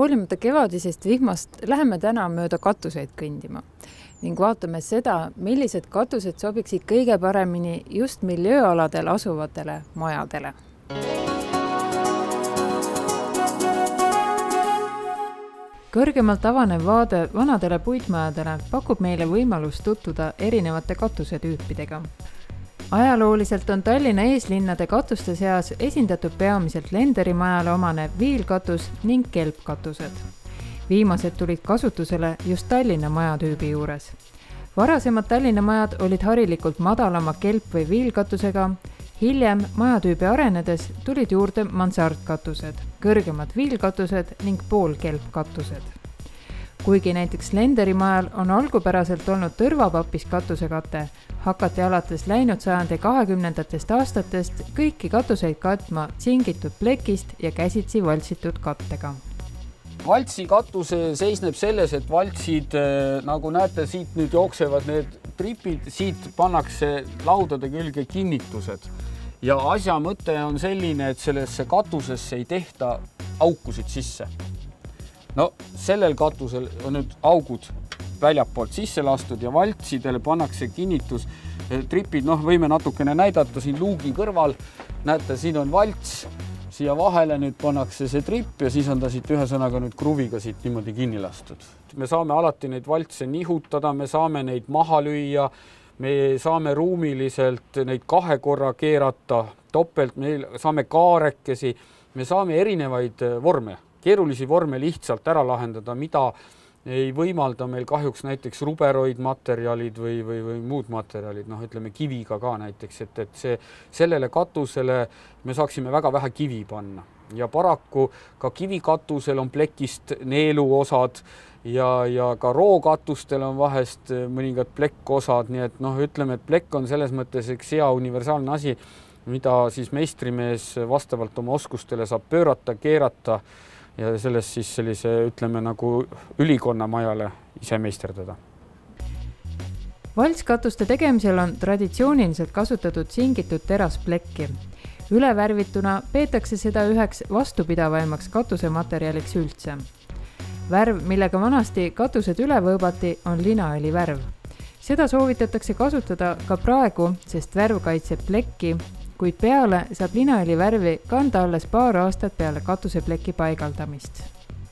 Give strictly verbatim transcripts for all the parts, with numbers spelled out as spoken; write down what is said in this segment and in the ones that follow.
hoolimata kevadisest vihmast läheme täna mööda katuseid kõndima ning vaatame seda, millised katused sobiksid kõige paremini just miljööaladel asuvatele majadele. Kõrgemalt avanev vaade vanadele puitmajadele pakub meile võimalust tutvuda erinevate katusetüüpidega. Ajalooliselt on Tallinna eeslinnade katuste seas esindatud peamiselt lenderimajale omane viilkatus ning kelpkatused. Viimased tulid kasutusele just Tallinna majatüübi juures. Varasemad Tallinna majad olid harilikult madalama kelp- või viilkatusega. Hiljem majatüübi arenedes tulid juurde mansardkatused, kõrgemad viilkatused ning poolkelpkatused. Kuigi näiteks lenderimajal on algupäraselt olnud tõrvapapis katusekate, hakati alates läinud sajandi kahekümnendatest aastatest kõiki katuseid katma tsingitud plekist ja käsitsi valtsitud kattega. Valtsi katuse seisneb selles, et valtsid, nagu näete, siit nüüd jooksevad need tripid, siit pannakse laudade külge kinnitused. Ja asja mõte on selline, et sellesse katusesse ei tehta aukusid sisse. No sellel katusel on nüüd augud väljapoolt sisse lastud ja valtsidele pannakse kinnitus. Tripid, noh, võime natukene näidata siin luugi kõrval. Näete, siin on valts, siia vahele nüüd pannakse see tripp ja siis on ta siit ühe sõnaga nüüd kruviga siit niimoodi kinni lastud. Me saame alati neid valtse nihutada, me saame neid maha lüüa, me saame ruumiliselt neid kahe korra keerata, topelt, me saame kaarekesi, me saame erinevaid vorme, keerulisi vorme lihtsalt ära lahendada, mida ei võimalda meil kahjuks näiteks ruberoid materjalid või, või, või muud materjalid, noh ütleme kiviga ka näiteks, et, et see, sellele katusele me saaksime väga vähe kivi panna. Ja paraku ka kivikatusel on plekist neeluosad ja, ja ka rookatustel on vahest mõningad plekkosad, nii et noh, ütleme, et plekk on selles mõttes üks hea universaalne asi, mida siis meistrimees vastavalt oma oskustele saab pöörata, keerata ja sellest siis sellise, ütleme, nagu ülikonna majale ise meisterdada. Valtskatuste tegemisel on traditsiooniliselt kasutatud singitud terasplekki. Ülevärvituna peetakse seda üheks vastupidavaimaks katusematerjaliks üldse. Värv, millega vanasti katused üle võõbati, on linaõli värv. Seda soovitatakse kasutada ka praegu, sest värv kaitseb plekki, kuid peale saab linaõli värvi kanda alles paar aastat peale katusepleki paigaldamist.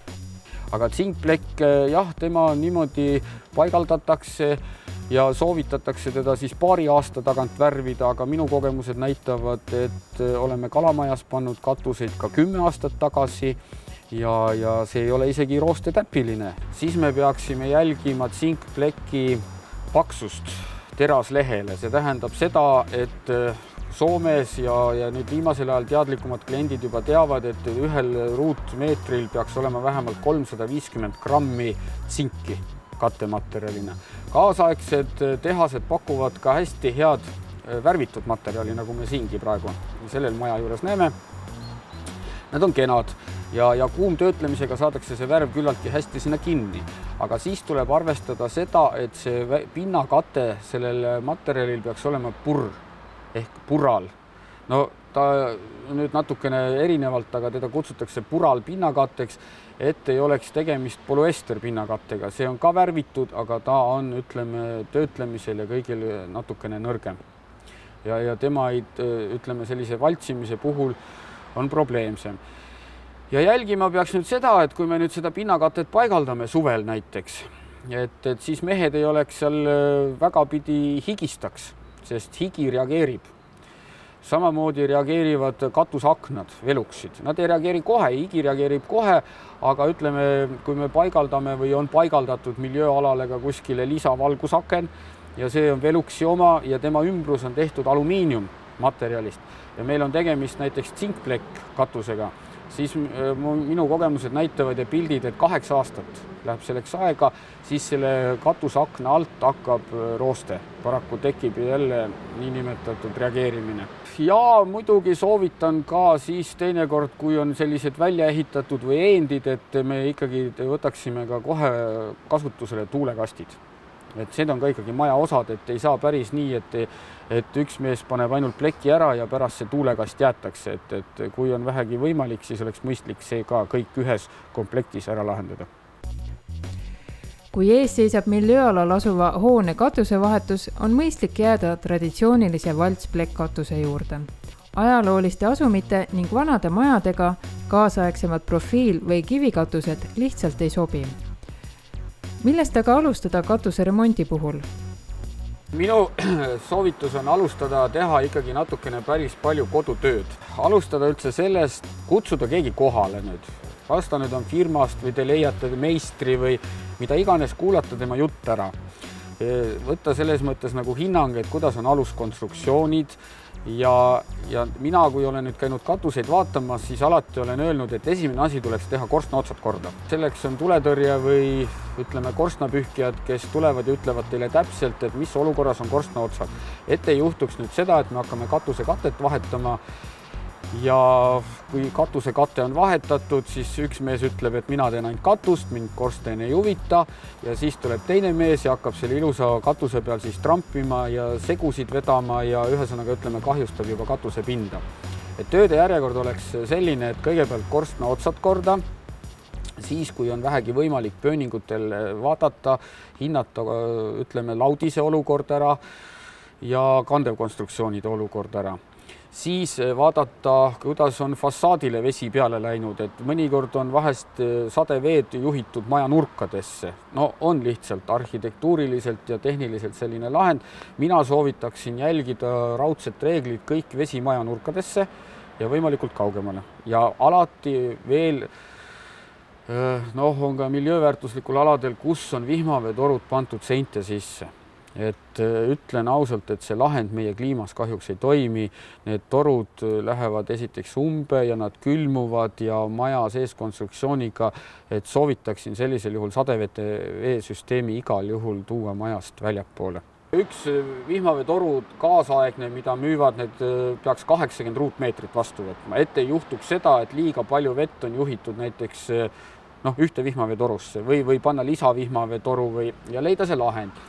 Aga tsinkplekk, jah, tema niimoodi paigaldatakse ja soovitatakse teda siis paari aasta tagant värvida, aga minu kogemused näitavad, et oleme Kalamajas pannud katuseid ka kümme aastat tagasi ja, ja see ei ole isegi roostetäpiline. Siis me peaksime jälgima tsinkpleki paksust teraslehele. See tähendab seda, et Soomes ja, ja nüüd viimasel ajal teadlikumad kliendid juba teavad, et ühel ruutmeetril peaks olema vähemalt kolmsada viiskümmend grammi tsinki kattematerjalina. Kaasaegsed tehased pakuvad ka hästi head värvitud materjali, nagu me siingi praegu sellel maja juures näeme. Need on kenad ja, ja kuumtöötlemisega saadakse see värv küllaltki hästi sinna kinni. Aga siis tuleb arvestada seda, et see pinnakate sellel materjalil peaks olema purr ehk pural. No ta nüüd natukene erinevalt, aga teda kutsutakse pural pinnakatteks, et ei oleks tegemist poluester pinnakattega. See on ka värvitud, aga ta on, ütleme, töötlemisel ja kõigil natukene nõrgem. Ja, ja tema, ütleme, sellise valtsimise puhul on probleemsem. Ja jälgima peaks nüüd seda, et kui me nüüd seda pinnakatet paigaldame suvel näiteks, et, et siis mehed ei oleks seal väga pidi higistaks, sest higi reageerib. Samamoodi reageerivad katusaknad, veluksid. Nad ei reageeri kohe, higi reageerib kohe, aga ütleme, kui me paigaldame või on paigaldatud miljööalale ka kuskile lisavalgusaken ja see on veluksi oma ja tema ümbrus on tehtud alumiinium materjalist ja meil on tegemist näiteks tsinkplekk katusega, siis minu kogemused näitavad ja pildid, et kaheksa aastat läheb selleks aega, siis selle katusakna alt hakkab rooste. Paraku tekib jälle niinimetatud reageerimine. Ja muidugi soovitan ka siis teinekord, kui on sellised välja ehitatud või eendid, et me ikkagi võtaksime ka kohe kasutusele tuulekastid. et see on ka ikkagi maja osad, et ei saa päris nii, et, et üks mees paneb ainult pleki ära ja pärast see tuulekast jäetakse, et, et kui on vähegi võimalik, siis oleks mõistlik see ka kõik ühes komplektis ära lahendada. Kui ees seisab miljööalal asuva hoone katusevahetus, on mõistlik jääda traditsioonilise valtsplekk-katuse juurde. Ajalooliste asumite ning vanade majadega kaasaegsemad profiil- või kivikatused lihtsalt ei sobi. Millest aga alustada katuse remonti puhul? Minu soovitus on alustada teha ikkagi natukene päris palju kodutööd. Alustada üldse sellest, kutsuda keegi kohale nüüd. Kas ta nüüd on firmast või te leiate meistri või mida iganes, kuulata tema jutt ära. Võtta selles mõttes nagu hinnang, et kuidas on aluskonstruktsioonid ja, ja mina, kui olen nüüd käinud katuseid vaatamas, siis alati olen öelnud, et esimene asi tuleks teha korstna otsad korda. Selleks on tuletõrje või ütleme korstnapühkijad, kes tulevad ja ütlevad teile täpselt, et mis olukorras on korstna otsad. Et ei juhtuks nüüd seda, et me hakkame katuse katet vahetama ja kui katuse kate on vahetatud, siis üks mees ütleb, et mina teen ainult katust, mind korsten ei huvita ja siis tuleb teine mees ja hakkab selle ilusa katuse peal siis trampima ja segusid vedama ja ühesõnaga ütleme kahjustab juba katuse pinda. Et tööde järjekord oleks selline, et kõigepealt korstna otsad korda, siis kui on vähegi võimalik pööningutel vaadata, hinnata ütleme laudise olukord ära ja kandevkonstruktsioonide olukord ära. Siis vaadata, kuidas on fassaadile vesi peale läinud, et mõnikord on vahest sadeveed juhitud maja nurkadesse. No on lihtsalt arhitektuuriliselt ja tehniliselt selline lahend. Mina soovitaksin jälgida raudset reeglid kõik vesi maja nurkadesse ja võimalikult kaugemale. Ja alati veel noh, on ka miljööväärtuslikul aladel, kus on vihmaveetorud pandud seinte sisse. Et ütlen ausalt, et see lahend meie kliimas kahjuks ei toimi. Need torud lähevad esiteks umbe ja nad külmuvad ja maja sees konstruktsiooniga, et soovitaksin sellisel juhul sadevete veesüsteemi igal juhul tuua majast väljapoole. Üks vihmaveetoru kaasaegne, mida müüvad, need peaks kaheksakümmend ruutmeetrit vastu võtma. Et ei juhtuks seda, et liiga palju vett on juhitud näiteks noh, ühte vihmaveetorusse või, või panna lisavihmaveetoru või, ja leida see lahend.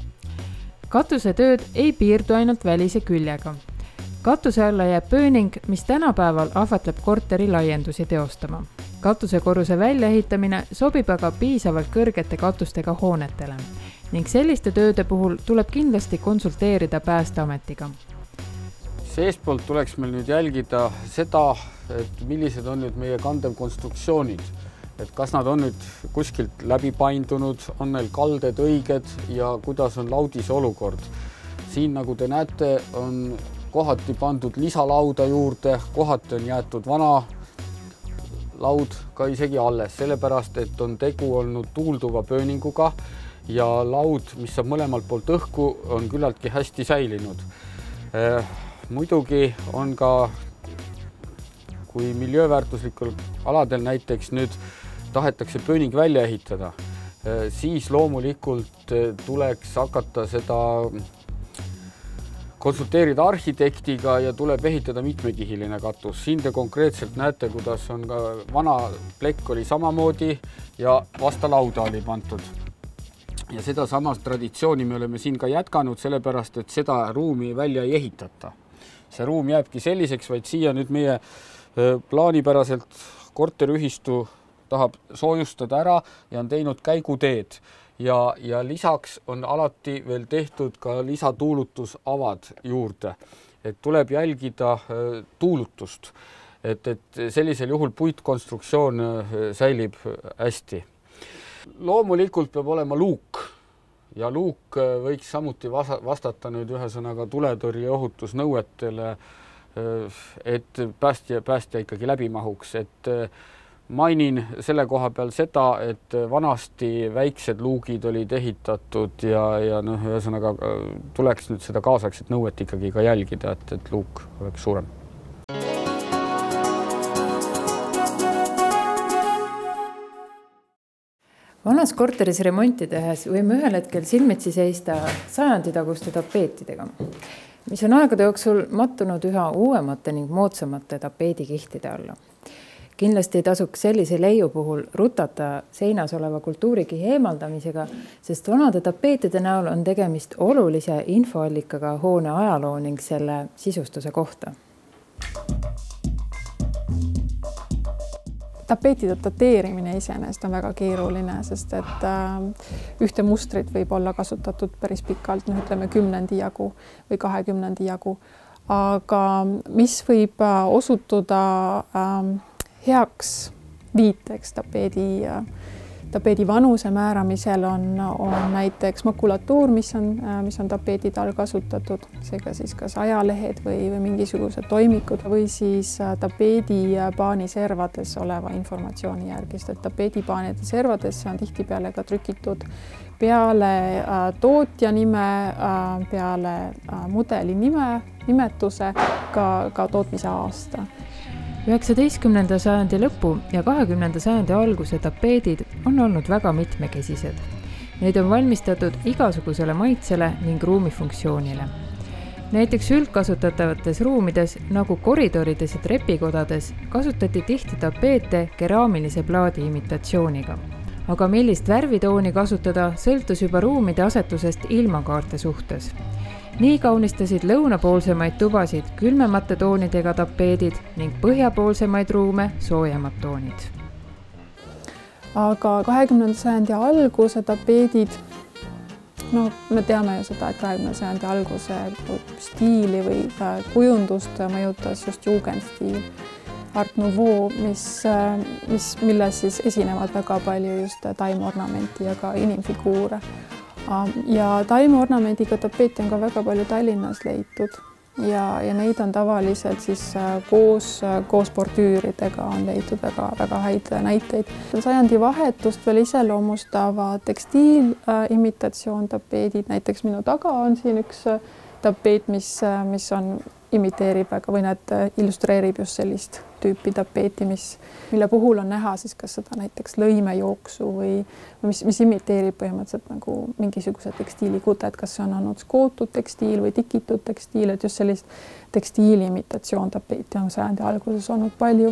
Katusetööd ei piirdu ainult välise küljega. Katuse alla jääb pööning, mis tänapäeval ahvatleb korteri laiendusi teostama. Katusekorruse väljaehitamine sobib aga piisavalt kõrgete katustega hoonetele ning selliste tööde puhul tuleb kindlasti konsulteerida Päästeametiga. Seestpoolt tuleks meil nüüd jälgida seda, et millised on nüüd meie kandevkonstruktsioonid. Et kas nad on nüüd kuskilt läbi paindunud, on neil kalded õiged ja kuidas on laudise olukord. Siin, nagu te näete, on kohati pandud lisalauda juurde, kohati on jäetud vana laud ka isegi alles, sellepärast, et on tegu olnud tuulduva pööninguga ja laud, mis saab mõlemalt poolt õhku, on küllaltki hästi säilinud. Muidugi on ka, kui miljööväärtuslikul aladel näiteks nüüd tahetakse pööning välja ehitada, siis loomulikult tuleks hakata seda konsulteerida arhitektiga ja tuleb ehitada mitmekihiline katus. Siin te konkreetselt näete, kuidas on ka vana plekk oli samamoodi ja vasta lauda oli pandud. Ja seda samast traditsiooni me oleme siin ka jätkanud, sellepärast, et seda ruumi välja ei ehitata. See ruum jääbki selliseks, vaid siia nüüd meie plaanipäraselt korteriühistu tahab soojustada ära ja on teinud käiguteed ja, ja lisaks on alati veel tehtud ka lisatuulutusavad juurde, et tuleb jälgida tuulutust, et, et sellisel juhul puitkonstruktsioon säilib hästi. Loomulikult peab olema luuk ja luuk võiks samuti vastata nüüd ühesõnaga tuletõrje ohutusnõuetele, et päästja, päästja ikkagi läbi mahuks, et mainin selle koha peal seda, et vanasti väiksed luugid olid ehitatud ja, ja noh, ühesõnaga tuleks nüüd seda kaasaegset nõuet ikkagi ka jälgida, et, et luuk oleks suurem. Vanas korteris remonti tehes võime ühel hetkel silmitsi seista sajanditaguste tapeetidega, mis on aegade jooksul mattunud üha uuemate ning moodsamate tapeedikihtide alla. kindlasti ei tasuks sellise leiu puhul rutata seinas oleva kultuurikihi eemaldamisega, sest vanade tapeetide näol on tegemist olulise infoallikaga hoone ajaloo ning selle sisustuse kohta. Tapeetide dateerimine iseenesest on väga keeruline, sest et ühte mustrit võib olla kasutatud päris pikalt, noh ütleme kümnendi jagu või kahekümnendi jagu, aga mis võib osutuda heaks viiteks tapeedi, tapeedi vanuse määramisel on, on näiteks makulatuur, mis on, mis on tapeedide all kasutatud, seega siis kas ajalehed või, või mingisugused toimikud või siis tapeedipaani servades oleva informatsiooni järgi, sest et tapeedipaanide servadesse on tihtipeale ka trükitud peale tootja nime, peale mudeli nime, nimetuse, ka, ka tootmise aasta. üheksateistkümnenda sajandi lõpu ja kahekümnenda sajandi alguse tapeedid on olnud väga mitmekesised. Neid on valmistatud igasugusele maitsele ning ruumifunktsioonile. Näiteks üldkasutatavates ruumides nagu koridorides ja trepikodades kasutati tihti tapeete keraamilise plaadi imitatsiooniga. Aga millist värvitooni kasutada, sõltus juba ruumide asetusest ilmakaarte suhtes. Nii kaunistasid lõunapoolsemaid tubasid külmemate toonidega tapeedid ning põhjapoolsemaid ruume soojemad toonid. Aga kahekümnenda sajandi alguse tapeedid, no me teame ju seda, et kahekümnenda sajandi alguse stiili või kujundust mõjutas just jugendstiil, Art Nouveau, mis, mis, milles siis esinevad väga palju just taimornamenti ja ka inimfiguure. Ja taimeornamendiga tapeeti on ka väga palju Tallinnas leitud ja, ja neid on tavaliselt siis koos, koos bordüüridega on leitud väga, väga häid näiteid. Sajandi vahetust veel iseloomustavad tekstiilimitatsioon tapeedid, näiteks minu taga on siin üks tapeet, mis, mis on imiteerib väga või need illustreerib just sellist tüüpi tapeeti, mis, mille puhul on näha siis kas seda näiteks lõimejooksu või mis, mis imiteerib põhimõtteliselt nagu mingisuguse tekstiilikutet, kas see on olnud skootud tekstiil või tikitud tekstiil, et just sellist tekstiili imitatsioon tapeeti on sajandi alguses olnud palju.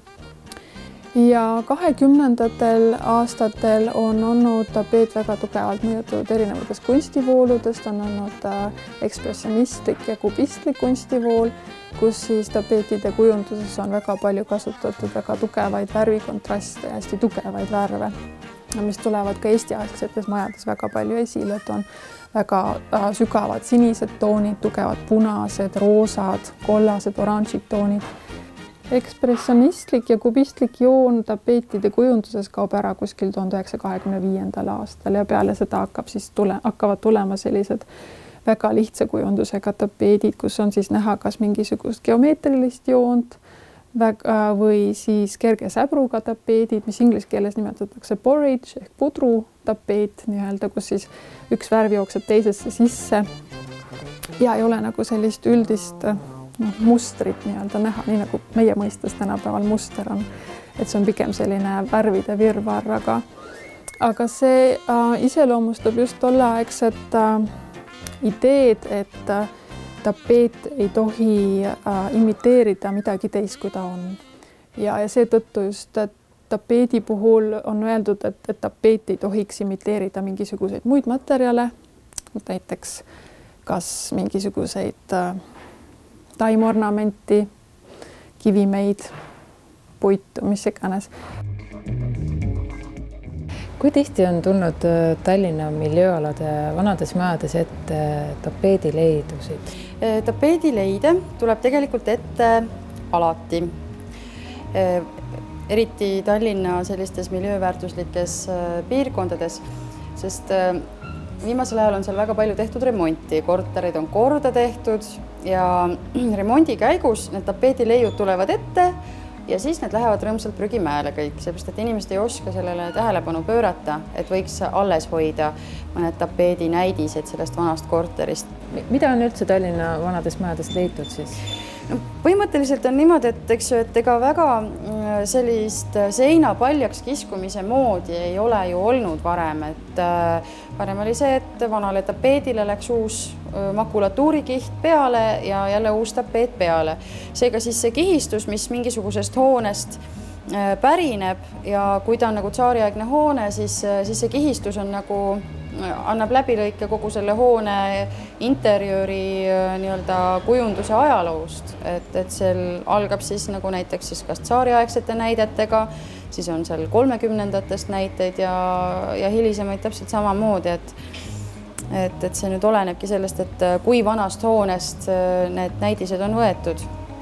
Ja kahekümnendatel aastatel on olnud tapeet väga tugevalt mõjutatud erinevatest kunstivooludest, on olnud ekspressionistlik ja kubistlik kunstivool, kus siis tapeetide kujunduses on väga palju kasutatud väga tugevaid värvikontraste ja hästi tugevaid värve, mis tulevad ka Eesti-aegsetes majades väga palju esile, et on väga sügavad sinised toonid, tugevad punased, roosad, kollased, oranžid toonid. Ekspressionistlik ja kubistlik joon tapeetide kujunduses kaob ära kuskil tuhande üheksasaja kahekümne viiendal aastal ja peale seda hakkab siis tule, hakkavad tulema sellised väga lihtsa kujundusega tapeedid, kus on siis näha kas mingisugust geomeetrilist joont või siis kerge säbruga tapeedid, mis inglise keeles nimetatakse porridge ehk pudru tapeet, nii-öelda, kus siis üks värv jookseb teisesse sisse ja ei ole nagu sellist üldist no, mustrit nii-öelda näha, nii nagu meie mõistes tänapäeval muster on, et see on pigem selline värvide virvarr, aga, aga see äh, iseloomustab just tolleaegset äh, ideed, et äh, tapeet ei tohi äh, imiteerida midagi teist, kui ta on. Ja, ja seetõttu just tapeedi puhul on öeldud, et, et tapeet ei tohiks imiteerida mingisuguseid muid materjale, näiteks kas mingisuguseid äh, taimornamenti, kivimeid, puitu, mis iganes. Kui tihti on tulnud Tallinna miljööalade vanades majades ette tapeedileidusid? Tapeedileide tuleb tegelikult ette alati. Eriti Tallinna sellistes miljööväärtuslikes piirkondades, sest viimasel ajal on seal väga palju tehtud remonti, korterid on korda tehtud ja remondi käigus need tapeedileiud tulevad ette ja siis need lähevad rõõmsalt prügimäele kõik, seepärast, et inimesed ei oska sellele tähelepanu pöörata, et võiks alles hoida mõned tapeedi näidised sellest vanast korterist. Mida on üldse Tallinna vanadest majadest leitud siis? No, põhimõtteliselt on niimoodi, et, eks, et ega väga sellist seina paljaks kiskumise moodi ei ole ju olnud varem, et varem oli see, et vanale tapeedile läks uus makulatuurikiht peale ja jälle uus tapeet peale. Seega siis see kihistus, mis mingisugusest hoonest pärineb ja kui ta on nagu tsaariaegne hoone, siis, siis see kihistus on nagu, annab läbilõike kogu selle hoone interjööri nii-öelda kujunduse ajaloost, et, et seal algab siis nagu näiteks siis kas tsaariaegsete näidetega, siis on seal kolmekümnendatest näiteid ja, ja hilisemaid täpselt samamoodi, et et, et see nüüd olenebki sellest, et kui vanast hoonest need näidised on võetud.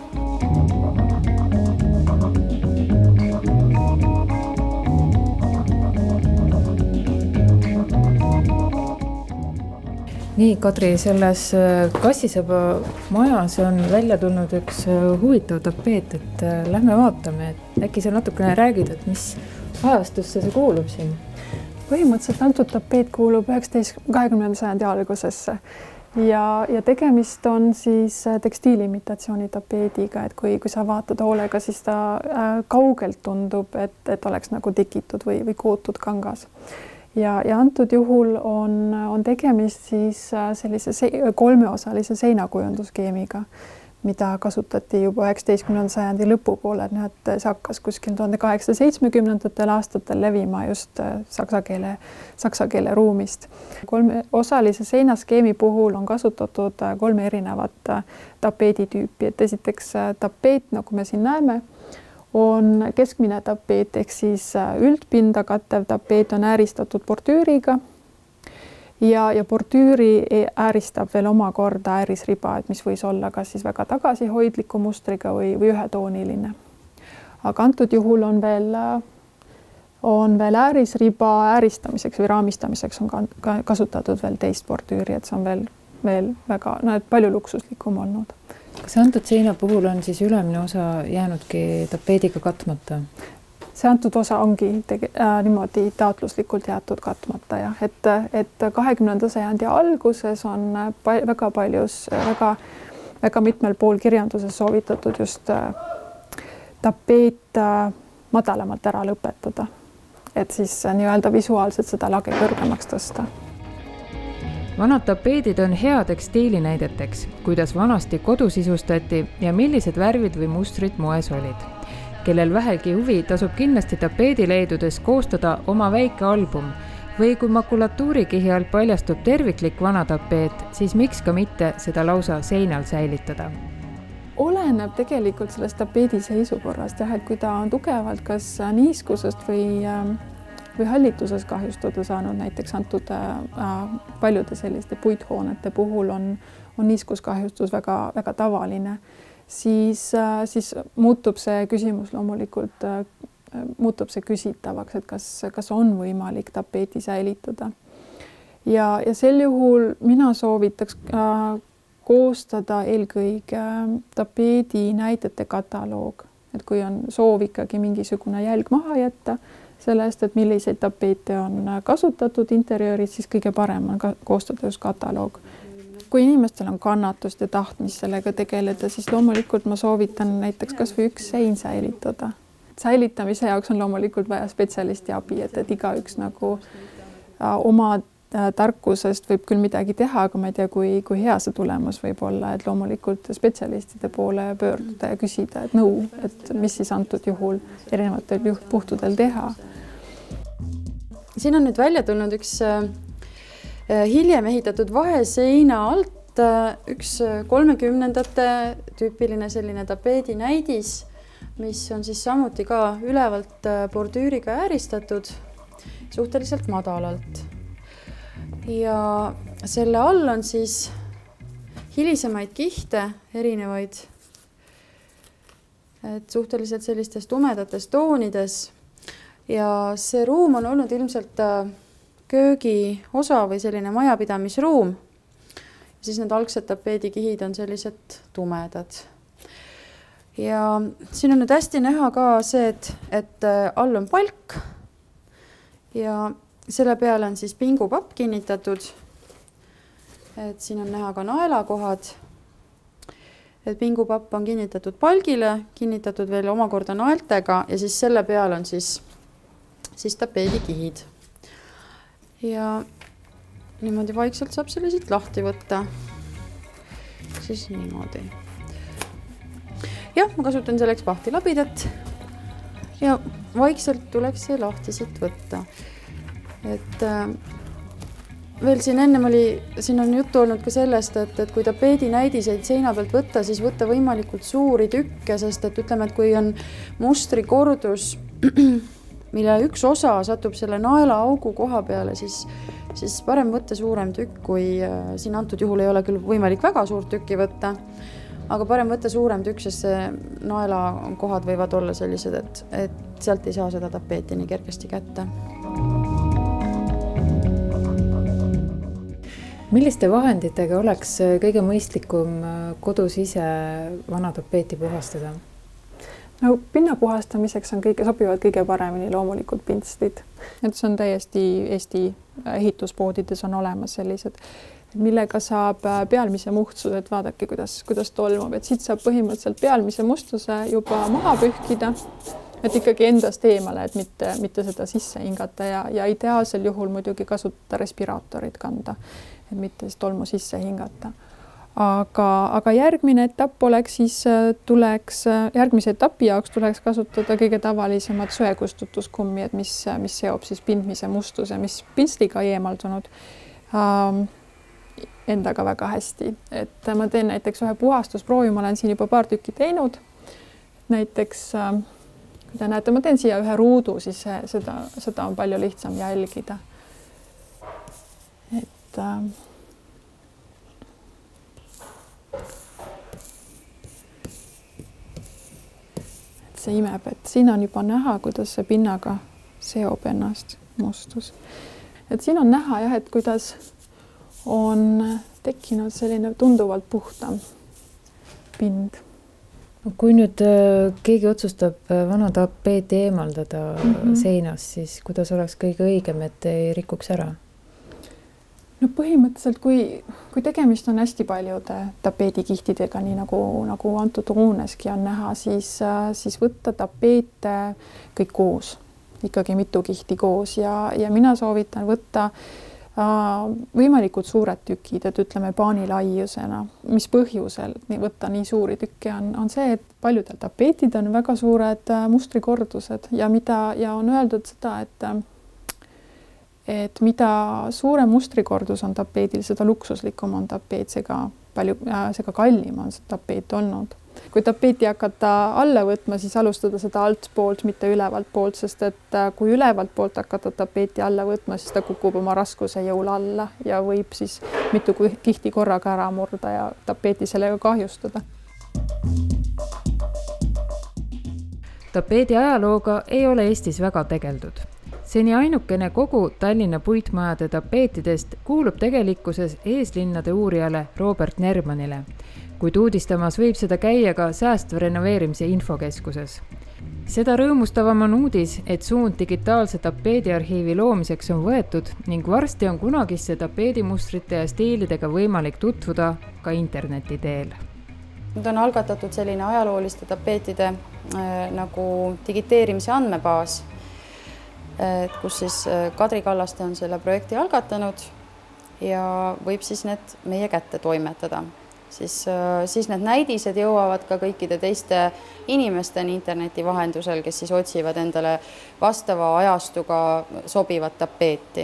Nii, Kadri, selles Kassisaba majas on välja tulnud üks huvitav tapeet, et lähme vaatame, et äkki sa natukene räägid, et mis ajastusse see kuulub siin? Põhimõtteliselt antud tapeet kuulub üheksateist kahekümnenda sajandi algusesse ja, ja tegemist on siis tekstiiliimitatsiooni tapeediga, et kui, kui sa vaatad hoolega, siis ta kaugelt tundub, et, et oleks nagu tikitud või, või kootud kangas. Ja, ja antud juhul on, on tegemist siis sellise se kolmeosalise seinakujunduskeemiga, mida kasutati juba üheksateistkümnenda sajandi lõpupoole, et see hakkas kuskil tuhande kaheksasaja seitsmekümnendatel aastatel levima just saksa keele, saksa keele ruumist. Kolmeosalise seinaskeemi puhul on kasutatud kolme erinevat tapeeditüüpi, et esiteks tapeet, nagu me siin näeme, on keskmine tapeet ehk siis üldpinda kattev tapeet on ääristatud bordüüriga ja, ja bordüüri ääristab veel omakorda äärisriba, et mis võis olla kas siis väga tagasihoidliku mustriga või, või ühetooniline. Aga antud juhul on veel, on veel äärisriba ääristamiseks või raamistamiseks on ka kasutatud veel teist bordüüri, et see on veel, veel väga, no, et palju luksuslikum olnud. Kas antud seina puhul on siis ülemine osa jäänudki tapeediga katmata? See antud osa ongi tege, äh, niimoodi taotluslikult jäetud katmata ja et, et kahekümnenda sajandi alguses on pa, väga paljus, väga, väga mitmel pool kirjanduses soovitatud just äh, tapeet äh, madalamalt ära lõpetada, et siis äh, nii-öelda visuaalselt seda lage kõrgemaks tõsta. Vanad tapeedid on hea tekstiilinäideteks, kuidas vanasti kodu sisustati ja millised värvid või mustrid moes olid. Kellel vähegi huvi, tasub kindlasti tapeedi leidudes koostada oma väike album või kui makulatuurikihi all paljastub terviklik vana tapeet, siis miks ka mitte seda lausa seinal säilitada? Oleneb tegelikult sellest tapeedi seisukorrast, jah, et kui ta on tugevalt kas niiskusest või või hallituses kahjustada saanud, näiteks antud äh, paljude selliste puithoonete puhul on, on niiskuskahjustus väga, väga tavaline, siis, äh, siis muutub see küsimus loomulikult, äh, muutub see küsitavaks, et kas, kas on võimalik tapeeti säilitada. Ja, ja sel juhul mina soovitaks äh, koostada eelkõige äh, tapeedi näidete kataloog, et kui on soov ikkagi mingisugune jälg maha jätta, sellest, et milliseid tapeete on kasutatud interjööris, siis kõige parem on ka koostada just kataloog. Kui inimestel on kannatust ja tahtmist sellega tegeleda, siis loomulikult ma soovitan näiteks kas või üks sein säilitada. Säilitamise jaoks on loomulikult vaja spetsialisti abi, et, et igaüks nagu oma tarkusest võib küll midagi teha, aga ma ei tea, kui, kui hea see tulemus võib olla, et loomulikult spetsialistide poole pöörduda ja küsida, et nõu, et mis siis antud juhul erinevatel puhtudel teha. Siin on nüüd välja tulnud üks äh, hiljem ehitatud vaheseina alt äh, üks kolmekümnendate tüüpiline selline tapeedi näidis, mis on siis samuti ka ülevalt äh, bordüüriga ääristatud suhteliselt madalalt. Ja selle all on siis hilisemaid kihte, erinevaid, et suhteliselt sellistes tumedates toonides. Ja see ruum on olnud ilmselt köögi osa või selline majapidamisruum. Ja siis need algsed tapeedikihid on sellised tumedad. Ja siin on nüüd hästi näha ka see, et, et all on palk ja selle peale on siis pingupapp kinnitatud, et siin on näha ka naelakohad, et pingupapp on kinnitatud palgile, kinnitatud veel omakorda naeltega ja siis selle peal on siis, siis tapeedikihid. Ja niimoodi vaikselt saab selle siit lahti võtta. Siis niimoodi. Jah, ma kasutan selleks pahtilabidat ja vaikselt tuleks see lahti siit võtta. Et äh, veel siin ennem oli, siin on juttu olnud ka sellest, et, et kui tapeedinäidiseid seina pealt võtta, siis võtta võimalikult suuri tükke, sest et ütleme, et kui on mustrikordus, mille üks osa satub selle naelaaugu koha peale, siis, siis parem võtta suurem tükk, kui äh, siin antud juhul ei ole küll võimalik väga suurt tükki võtta, aga parem võtta suurem tükk, sest see naelakohad võivad olla sellised, et, et sealt ei saa seda tapeeti nii kergesti kätte. Milliste vahenditega oleks kõige mõistlikum kodus ise vana tapeeti puhastada? No, pinna puhastamiseks on kõige, sobivad kõige paremini loomulikult pintslid. Et see on täiesti Eesti ehituspoodides on olemas sellised, millega saab pealmise muhtsuse, et vaadake, kuidas, kuidas tolmub. Et siit saab põhimõtteliselt pealmise mustuse juba maha pühkida, et ikkagi endast eemale, et mitte, mitte seda sisse hingata ja, ja ideaalsel juhul muidugi kasutada respiraatorit kanda, et mitte siis tolmu sisse hingata. Aga, aga järgmine etapp oleks siis tuleks, järgmise etapi jaoks tuleks kasutada kõige tavalisemad söekustutuskummi, et mis, mis seob siis pindmise mustuse, mis pintsliga eemaldunud ähm, endaga väga hästi. Et ma teen näiteks ühe puhastusproovi, ma olen siin juba paar tükki teinud. Näiteks, äh, kui te näete, ma teen siia ühe ruudu, siis seda, seda on palju lihtsam jälgida. Et äh, see imeb, et siin on juba näha, kuidas see pinnaga seob ennast mustus. Et siin on näha jah, et kuidas on tekkinud selline tunduvalt puhtam pind. Kui nüüd keegi otsustab vana tapeeti eemaldada mm-hmm. seinast, siis kuidas oleks kõige õigem, et ei rikuks ära? No põhimõtteliselt, kui, kui tegemist on hästi paljude tapeedikihtidega, nii nagu, nagu antud ruuneski on näha, siis, siis võtta tapeete kõik koos, ikkagi mitu kihti koos ja, ja mina soovitan võtta äh, võimalikult suured tükid, et ütleme paani laiusena. Mis põhjusel võtta nii suuri tükke on, on see, et paljudel tapeetid on väga suured mustrikordused ja, mida, ja on öeldud seda, et et mida suurem mustrikordus on tapeedil, seda luksuslikum on tapeet, seega palju, seega kallim on see tapeet olnud. Kui tapeeti hakata alla võtma, siis alustada seda alt poolt, mitte ülevalt poolt, sest et kui ülevalt poolt hakata tapeeti alla võtma, siis ta kukub oma raskuse jõul alla ja võib siis mitu kihti korraga ära murda ja tapeeti sellega kahjustada. Tapeedi ajalooga ei ole Eestis väga tegeldud. Seni ainukene kogu Tallinna puitmajade tapeetidest kuulub tegelikkuses eeslinnade uurijale Robert Nermanile, kuid uudistamas võib seda käia ka säästva renoveerimise infokeskuses. Seda rõõmustavam on uudis, et suund digitaalse tapeediarhiivi loomiseks on võetud ning varsti on kunagisse tapeedimustrite ja stiilidega võimalik tutvuda ka interneti teel. Nüüd on algatatud selline ajalooliste tapeetide äh, nagu digiteerimise andmebaas, et kus siis Kadri Kallaste on selle projekti algatanud ja võib siis need meie kätte toimetada. Siis, siis need näidised jõuavad ka kõikide teiste inimesteni interneti vahendusel, kes siis otsivad endale vastava ajastuga sobivat tapeeti.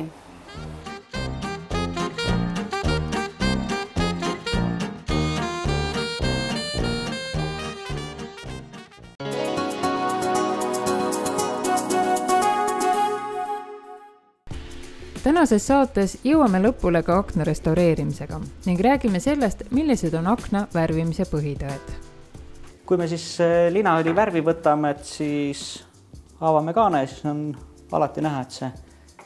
Tänases saates jõuame lõpule ka akna restaureerimisega ning räägime sellest, millised on akna värvimise põhitõed. Kui me siis linaõli värvi võtame, et siis avame kaane ja siis on alati näha, et see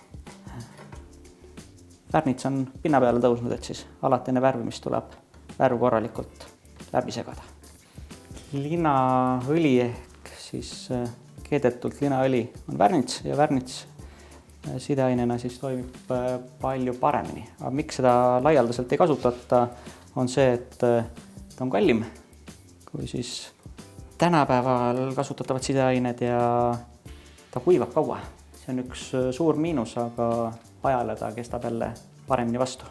värnits on pinna peale tõusnud, et siis alati enne värvimist tuleb värv korralikult läbi segada. Linaõli ehk siis keedetult linaõli on värnits ja värnits sideainena siis toimib palju paremini. Aga miks seda laialdaselt ei kasutata, on see, et ta on kallim kui siis tänapäeval kasutatavad sideained ja ta kuivab kaua. See on üks suur miinus, aga ajale ta kestab jälle paremini vastu.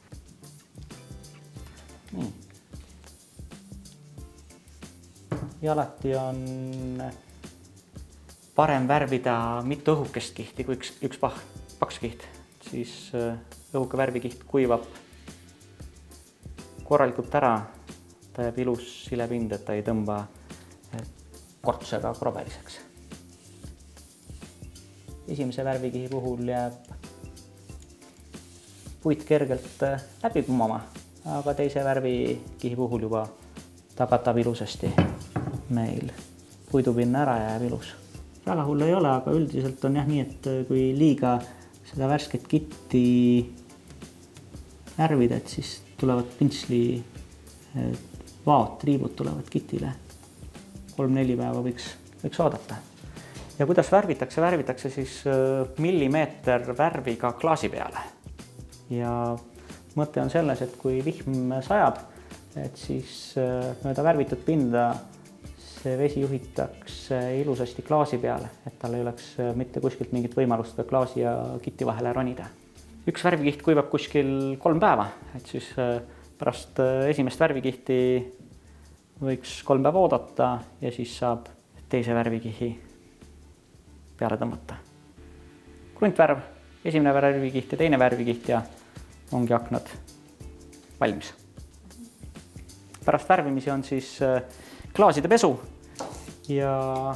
Nii. Ja alati on parem värvida mitu õhukest kihti kui üks, üks pah, paks kiht, siis õhuke värvikiht kuivab korralikult ära, ta jääb ilus silepind, et ta ei tõmba kortsega krobeliseks. Esimese värvikihi puhul jääb puit kergelt läbi kumama, aga teise värvikihi puhul juba ta katab ilusasti meil puidupinna ära ja jääb ilus. Väga hull ei ole, aga üldiselt on jah nii, et kui liiga seda värsket kitti värvida, et siis tulevad pintsli vaot, riibud tulevad kitile. kolm-neli päeva võiks, võiks oodata. Ja kuidas värvitakse? Värvitakse siis millimeeter värviga klaasi peale. Ja mõte on selles, et kui vihm sajab, et siis mööda värvitud pinda see vesi juhitakse ilusasti klaasi peale, et tal ei oleks mitte kuskilt mingit võimalust ka klaasi ja kitti vahele ronida. Üks värvikiht kuivab kuskil kolm päeva, et siis pärast esimest värvikihti võiks kolm päeva oodata ja siis saab teise värvikihi peale tõmmata. Kruntvärv, esimene värvikiht ja teine värvikiht ja ongi aknad valmis. Pärast värvimisi on siis klaaside pesu ja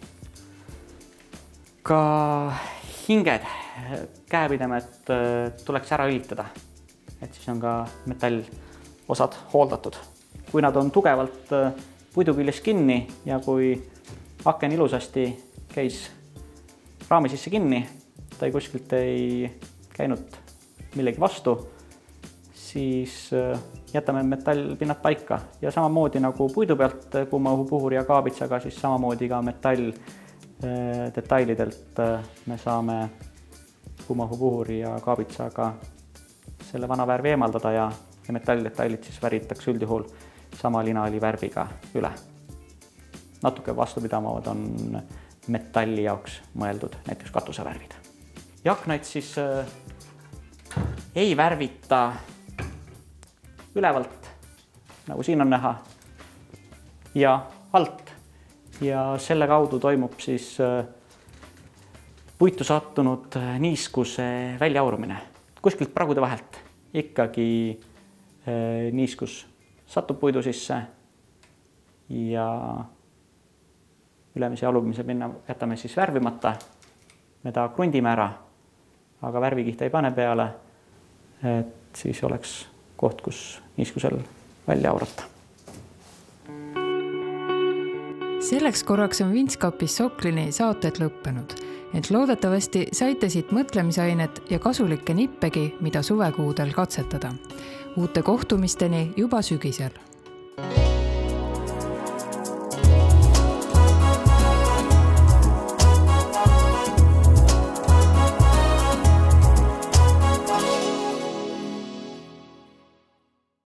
ka hinged, käepidemed tuleks ära õlitada, et siis on ka metallosad hooldatud. Kui nad on tugevalt puiduküljes kinni ja kui aken ilusasti käis raami sisse kinni, ta ei kuskilt ei käinud millegi vastu, siis jätame metallpinnad paika ja samamoodi nagu puidu pealt kuumaõhupuhuri ja kaabitsaga, siis samamoodi ka metall detailidelt me saame kuumaõhupuhuri ja kaabitsaga selle vana värvi eemaldada ja metalldetailid siis värvitakse üldjuhul sama linaõli värviga üle. Natuke vastupidamavad on metalli jaoks mõeldud näiteks katusevärvid. Ja aknaid siis ei värvita ülevalt, nagu siin on näha, ja alt. Ja selle kaudu toimub siis puitu sattunud niiskuse väljaurumine. Kuskilt pragude vahelt ikkagi niiskus satub puidu sisse ja ülemise ja alumise pinna jätame siis värvimata. Me ta krundime ära, aga värvikiht ei pane peale, et siis oleks koht, kus niiskusel välja aurata. Selleks korraks on Vintskapis Soklini saated lõppenud, et loodetavasti saite siit mõtlemisainet ja kasulikke nippegi, mida suvekuudel katsetada. Uute kohtumisteni juba sügisel.